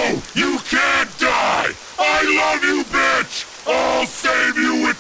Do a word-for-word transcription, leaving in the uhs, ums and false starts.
No! You can't die! I love you, bitch! I'll save you with